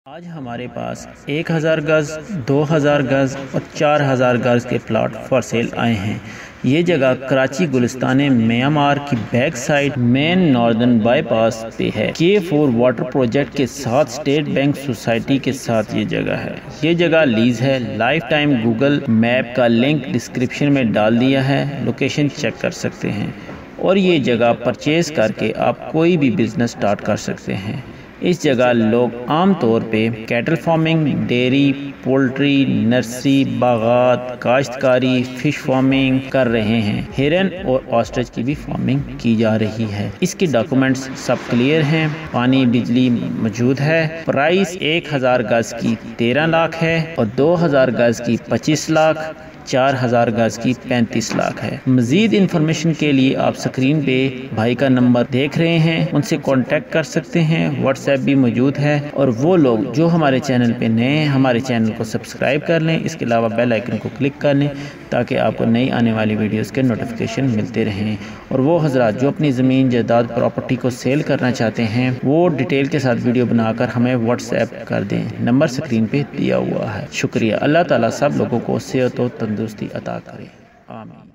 आज हमारे पास 1000 गज़, 2000 गज़ और 4000 गज़ के प्लॉट फॉर सेल आए हैं। ये जगह कराची गुलिस्तान म्यांमार की back side main northern bypass पे है। K4 वाटर प्रोजेक्ट के साथ स्टेट बैंक सोसाइटी के साथ ये जगह है। ये जगह लीज है। लाइफ टाइम गूगल मैप का लिंक डिस्क्रिप्शन में डाल दिया है, लोकेशन चेक कर सकते हैं। और ये जगह परचेज करके आप कोई भी बिजनेस स्टार्ट कर सकते हैं। इस जगह लोग आम तौर पे cattle farming, dairy, poultry, nursery, बागात, काश्तकारी, फिश फार्मिंग कर रहे हैं। हिरन और ऑस्ट्रिच की भी फार्मिंग की जा रही है। इसके डॉक्यूमेंट्स सब क्लियर हैं। पानी बिजली मौजूद है। प्राइस 1000 गज की 13 लाख है और 2000 गज की 25 लाख, 4000 गज की 35 लाख है। मजीद इंफॉर्मेशन के लिए आप स्क्रीन पे भाई का नंबर देख रहे हैं, उनसे कांटेक्ट कर सकते हैं। व्हाट्सएप भी मौजूद है। और वो लोग जो हमारे चैनल पे नए हैं, हमारे चैनल को सब्सक्राइब कर लें। इसके अलावा बेल आइकन को क्लिक कर लें ताकि आपको नई आने वाली वीडियोस के नोटिफिकेशन मिलते रहें। और वो हजरात जो अपनी ज़मीन जायदाद प्रॉपर्टी को सेल करना चाहते हैं, वो डिटेल के साथ वीडियो बनाकर हमें व्हाट्सएप कर दें। नंबर स्क्रीन पे दिया हुआ है। शुक्रिया। अल्लाह ताला सब लोगों को सेहत और तंदुरुस्ती अता करे। आमीन।